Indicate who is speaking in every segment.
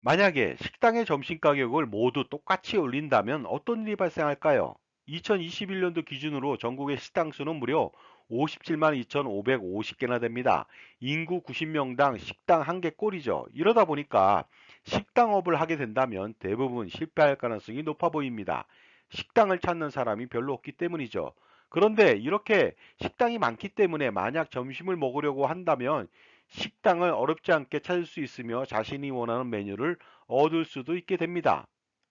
Speaker 1: 만약에 식당의 점심 가격을 모두 똑같이 올린다면 어떤 일이 발생할까요? 2021년도 기준으로 전국의 식당 수는 무려 57만 2,550개나 됩니다. 인구 90명당 식당 한 개 꼴이죠. 이러다 보니까 식당업을 하게 된다면 대부분 실패할 가능성이 높아 보입니다. 식당을 찾는 사람이 별로 없기 때문이죠. 그런데 이렇게 식당이 많기 때문에 만약 점심을 먹으려고 한다면 식당을 어렵지 않게 찾을 수 있으며 자신이 원하는 메뉴를 얻을 수도 있게 됩니다.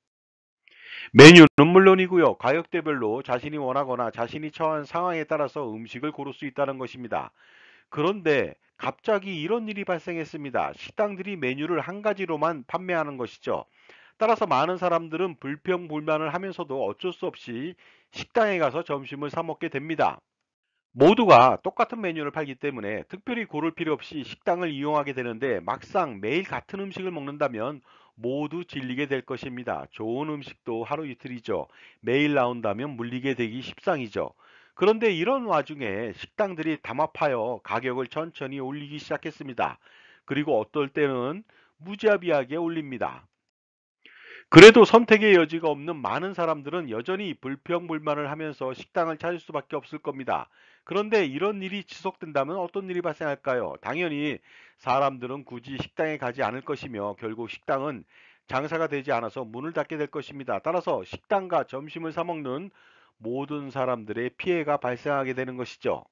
Speaker 1: 메뉴는 물론이고요. 가격대별로 자신이 원하거나 자신이 처한 상황에 따라서 음식을 고를 수 있다는 것입니다. 그런데 갑자기 이런 일이 발생했습니다. 식당들이 메뉴를 한 가지로만 판매하는 것이죠. 따라서 많은 사람들은 불평불만을 하면서도 어쩔 수 없이 식당에 가서 점심을 사 먹게 됩니다. 모두가 똑같은 메뉴를 팔기 때문에 특별히 고를 필요 없이 식당을 이용하게 되는데 막상 매일 같은 음식을 먹는다면 모두 질리게 될 것입니다. 좋은 음식도 하루 이틀이죠. 매일 나온다면 물리게 되기 십상이죠. 그런데 이런 와중에 식당들이 담합하여 가격을 천천히 올리기 시작했습니다. 그리고 어떨 때는 무자비하게 올립니다. 그래도 선택의 여지가 없는 많은 사람들은 여전히 불평불만을 하면서 식당을 찾을 수밖에 없을 겁니다. 그런데 이런 일이 지속된다면 어떤 일이 발생할까요? 당연히 사람들은 굳이 식당에 가지 않을 것이며 결국 식당은 장사가 되지 않아서 문을 닫게 될 것입니다. 따라서 식당과 점심을 사 먹는 모든 사람들의 피해가 발생하게 되는 것이죠.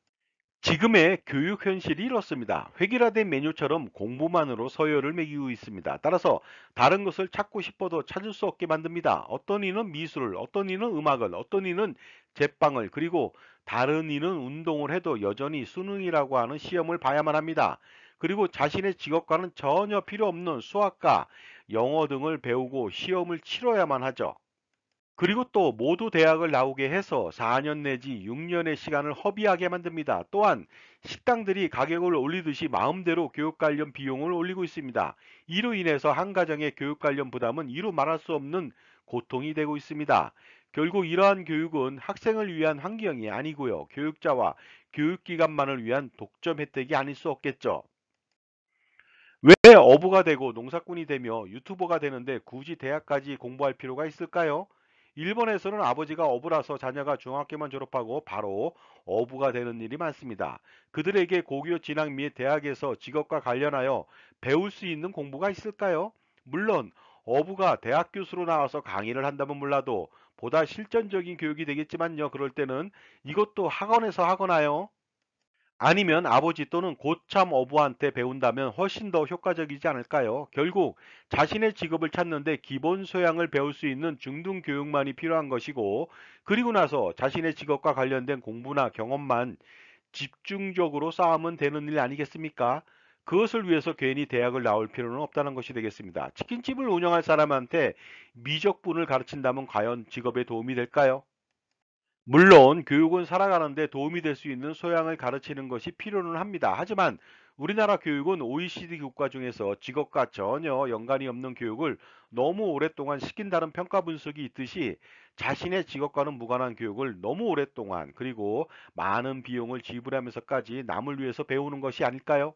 Speaker 1: 지금의 교육 현실이 이렇습니다. 획일화된 메뉴처럼 공부만으로 서열을 매기고 있습니다. 따라서 다른 것을 찾고 싶어도 찾을 수 없게 만듭니다. 어떤 이는 미술을, 어떤 이는 음악을, 어떤 이는 제빵을, 그리고 다른 이는 운동을 해도 여전히 수능이라고 하는 시험을 봐야만 합니다. 그리고 자신의 직업과는 전혀 필요 없는 수학과 영어 등을 배우고 시험을 치러야만 하죠. 그리고 또 모두 대학을 나오게 해서 4년 내지 6년의 시간을 허비하게 만듭니다. 또한 식당들이 가격을 올리듯이 마음대로 교육 관련 비용을 올리고 있습니다. 이로 인해서 한 가정의 교육 관련 부담은 이루 말할 수 없는 고통이 되고 있습니다. 결국 이러한 교육은 학생을 위한 환경이 아니고요. 교육자와 교육기관만을 위한 독점 혜택이 아닐 수 없겠죠. 왜 어부가 되고 농사꾼이 되며 유튜버가 되는데 굳이 대학까지 공부할 필요가 있을까요? 일본에서는 아버지가 어부라서 자녀가 중학교만 졸업하고 바로 어부가 되는 일이 많습니다. 그들에게 고교 진학 및 대학에서 직업과 관련하여 배울 수 있는 공부가 있을까요? 물론 어부가 대학 교수로 나와서 강의를 한다면 몰라도 보다 실전적인 교육이 되겠지만요. 그럴 때는 이것도 학원에서 하거나요. 아니면 아버지 또는 고참 어부한테 배운다면 훨씬 더 효과적이지 않을까요? 결국 자신의 직업을 찾는데 기본 소양을 배울 수 있는 중등 교육만이 필요한 것이고, 그리고 나서 자신의 직업과 관련된 공부나 경험만 집중적으로 쌓으면 되는 일 아니겠습니까? 그것을 위해서 괜히 대학을 나올 필요는 없다는 것이 되겠습니다. 치킨집을 운영할 사람한테 미적분을 가르친다면 과연 직업에 도움이 될까요? 물론 교육은 살아가는 데 도움이 될 수 있는 소양을 가르치는 것이 필요는 합니다. 하지만 우리나라 교육은 OECD 국가 중에서 직업과 전혀 연관이 없는 교육을 너무 오랫동안 시킨다는 평가 분석이 있듯이 자신의 직업과는 무관한 교육을 너무 오랫동안 그리고 많은 비용을 지불하면서까지 남을 위해서 배우는 것이 아닐까요?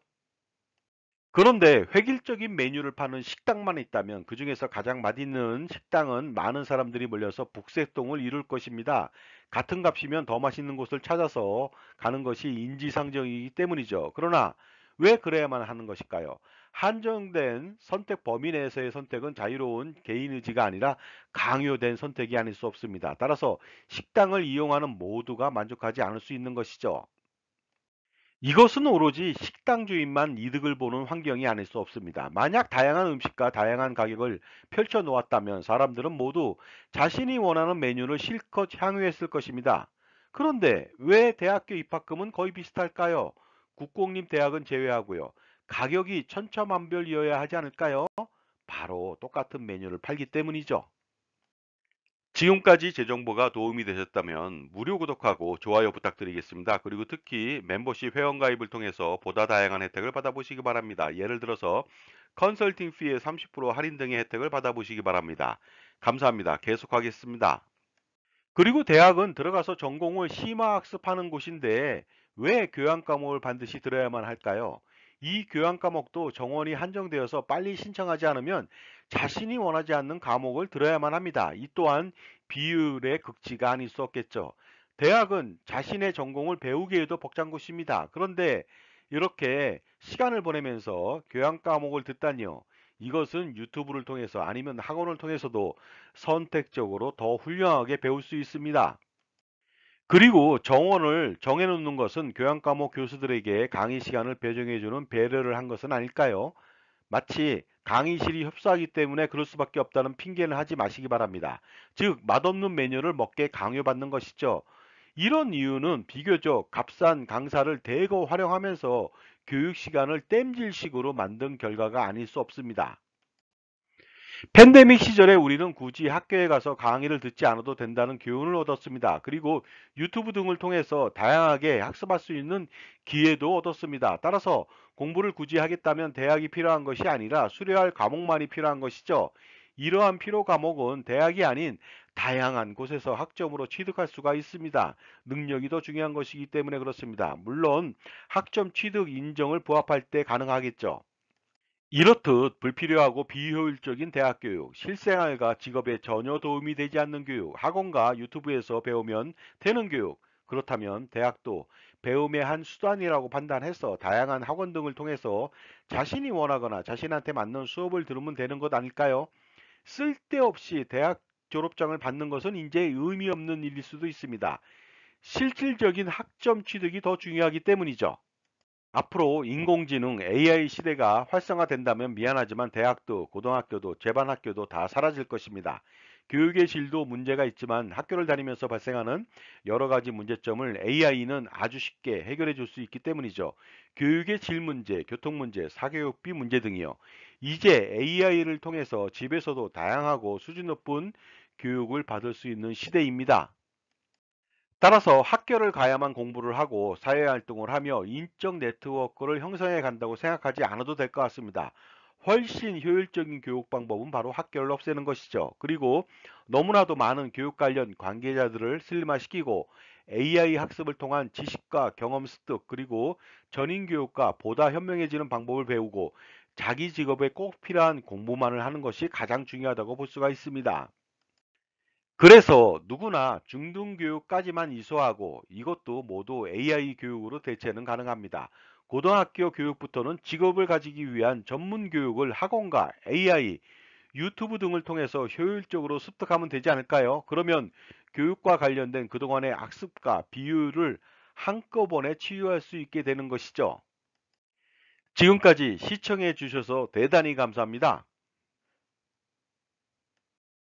Speaker 1: 그런데 획일적인 메뉴를 파는 식당만 있다면 그중에서 가장 맛있는 식당은 많은 사람들이 몰려서 북새통을 이룰 것입니다. 같은 값이면 더 맛있는 곳을 찾아서 가는 것이 인지상정이기 때문이죠. 그러나 왜 그래야만 하는 것일까요? 한정된 선택 범위 내에서의 선택은 자유로운 개인 의지가 아니라 강요된 선택이 아닐 수 없습니다. 따라서 식당을 이용하는 모두가 만족하지 않을 수 있는 것이죠. 이것은 오로지 식당 주인만 이득을 보는 환경이 아닐 수 없습니다. 만약 다양한 음식과 다양한 가격을 펼쳐 놓았다면 사람들은 모두 자신이 원하는 메뉴를 실컷 향유했을 것입니다. 그런데 왜 대학교 입학금은 거의 비슷할까요? 국공립 대학은 제외하고요. 가격이 천차만별이어야 하지 않을까요? 바로 똑같은 메뉴를 팔기 때문이죠. 지금까지 제 정보가 도움이 되셨다면 무료 구독하고 좋아요 부탁드리겠습니다. 그리고 특히 멤버십 회원가입을 통해서 보다 다양한 혜택을 받아보시기 바랍니다. 예를 들어서 컨설팅 피의 30% 할인 등의 혜택을 받아보시기 바랍니다. 감사합니다. 계속하겠습니다. 그리고 대학은 들어가서 전공을 심화학습하는 곳인데 왜 교양 과목을 반드시 들어야만 할까요? 이 교양 과목도 정원이 한정되어서 빨리 신청하지 않으면 자신이 원하지 않는 과목을 들어야만 합니다. 이 또한 비율의 극치가 아닐 수 없겠죠. 대학은 자신의 전공을 배우기 에도 벅찬 곳입니다. 그런데 이렇게 시간을 보내면서 교양 과목을 듣다니요. 이것은 유튜브를 통해서 아니면 학원을 통해서도 선택적으로 더 훌륭하게 배울 수 있습니다. 그리고 정원을 정해놓는 것은 교양 과목 교수들에게 강의 시간을 배정해주는 배려를 한 것은 아닐까요? 마치 강의실이 협소하기 때문에 그럴 수밖에 없다는 핑계는 하지 마시기 바랍니다. 즉, 맛없는 메뉴를 먹게 강요받는 것이죠. 이런 이유는 비교적 값싼 강사를 대거 활용하면서 교육 시간을 땜질식으로 만든 결과가 아닐 수 없습니다. 팬데믹 시절에 우리는 굳이 학교에 가서 강의를 듣지 않아도 된다는 교훈을 얻었습니다. 그리고 유튜브 등을 통해서 다양하게 학습할 수 있는 기회도 얻었습니다. 따라서 공부를 굳이 하겠다면 대학이 필요한 것이 아니라 수료할 과목만이 필요한 것이죠. 이러한 필요 과목은 대학이 아닌 다양한 곳에서 학점으로 취득할 수가 있습니다. 능력이 더 중요한 것이기 때문에 그렇습니다. 물론 학점 취득 인정을 부합할 때 가능하겠죠. 이렇듯 불필요하고 비효율적인 대학 교육, 실생활과 직업에 전혀 도움이 되지 않는 교육, 학원과 유튜브에서 배우면 되는 교육, 그렇다면 대학도 배움의 한 수단이라고 판단해서 다양한 학원 등을 통해서 자신이 원하거나 자신한테 맞는 수업을 들으면 되는 것 아닐까요? 쓸데없이 대학 졸업장을 받는 것은 이제 의미 없는 일일 수도 있습니다. 실질적인 학점 취득이 더 중요하기 때문이죠. 앞으로 인공지능 AI 시대가 활성화된다면 미안하지만 대학도 고등학교도 제반학교도 다 사라질 것입니다. 교육의 질도 문제가 있지만 학교를 다니면서 발생하는 여러 가지 문제점을 AI는 아주 쉽게 해결해 줄 수 있기 때문이죠. 교육의 질 문제, 교통 문제, 사교육비 문제 등이요. 이제 AI를 통해서 집에서도 다양하고 수준 높은 교육을 받을 수 있는 시대입니다. 따라서 학교를 가야만 공부를 하고 사회활동을 하며 인적 네트워크를 형성해 간다고 생각하지 않아도 될 것 같습니다. 훨씬 효율적인 교육 방법은 바로 학교를 없애는 것이죠. 그리고 너무나도 많은 교육 관련 관계자들을 슬림화시키고 AI 학습을 통한 지식과 경험 습득 그리고 전인 교육과 보다 현명해지는 방법을 배우고 자기 직업에 꼭 필요한 공부만을 하는 것이 가장 중요하다고 볼 수가 있습니다. 그래서 누구나 중등교육까지만 이수하고 이것도 모두 AI 교육으로 대체는 가능합니다. 고등학교 교육부터는 직업을 가지기 위한 전문 교육을 학원과 AI, 유튜브 등을 통해서 효율적으로 습득하면 되지 않을까요? 그러면 교육과 관련된 그동안의 악습과 비율을 한꺼번에 치유할 수 있게 되는 것이죠. 지금까지 시청해 주셔서 대단히 감사합니다.